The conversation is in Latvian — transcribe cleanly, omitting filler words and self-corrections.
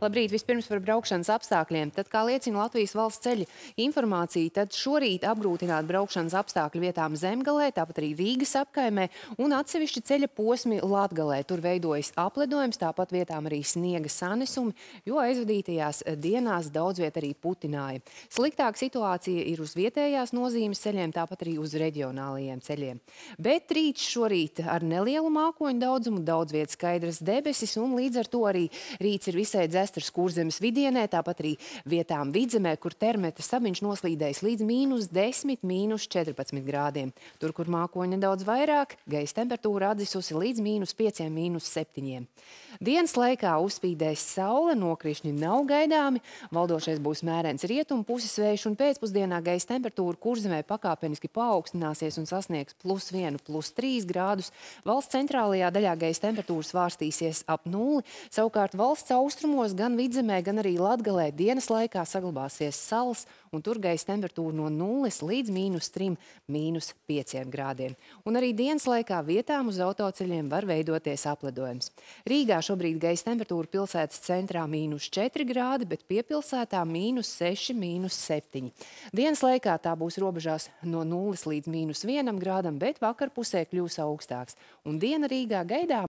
Labrīt, vispirms par braukšanas apstākļiem. Tad, kā liecina Latvijas valsts ceļu informācija, tad šorīt apgrūtināt braukšanas apstākļu vietām Zemgalē, tāpat arī Rīgas apkaimē un atsevišķi ceļa posmi Latgalē. Tur veidojas apledojums, tāpat vietām arī sniega sanesumi, jo aizvadītajās dienās daudz viet arī putināja. Sliktāka situācija ir uz vietējās nozīmes ceļiem, tāpat arī uz reģionālajiem ceļiem. Bet rīts šorīt ar nelielu mākoņu daudzumu, daudz viet skaidras debesis un līdz ar to arī rīts ir visai dzestrs Kurzemes vidienē, tāpat arī vietām Vidzemē, kur termometra stabiņš noslīdējis līdz -10, -14 grādiem. Tur, kur mākoņa nedaudz vairāk, gaisa temperatūra atdzisusi līdz -5, -7. Dienas laikā uzspīdēs saule, nokrišņi nav gaidāmi, valdošais būs mērens rietumu puses vējš un pēcpusdienā gaisa temperatūra Kurzemē pakāpeniski paaugstināsies un sasniegs +1, +3 grādus. Valsts centrālajā daļā gaisa temperatūra svārstīsies ap 0, savukārt valsts austrumos gan Vidzemē, gan arī Latgalē dienas laikā saglabāsies sals un tur gaisa temperatūra no 0 līdz -3, -5 grādiem. Un arī dienas laikā vietām uz autoceļiem var veidoties apledojums. Rīgā šobrīd gaisa temperatūra pilsētas centrā -4 grādi, bet piepilsētā -6, -7. Dienas laikā tā būs robežās no 0 līdz -1 grādam, bet vakarpusē kļūs augstāks. Un diena Rīgā gaidām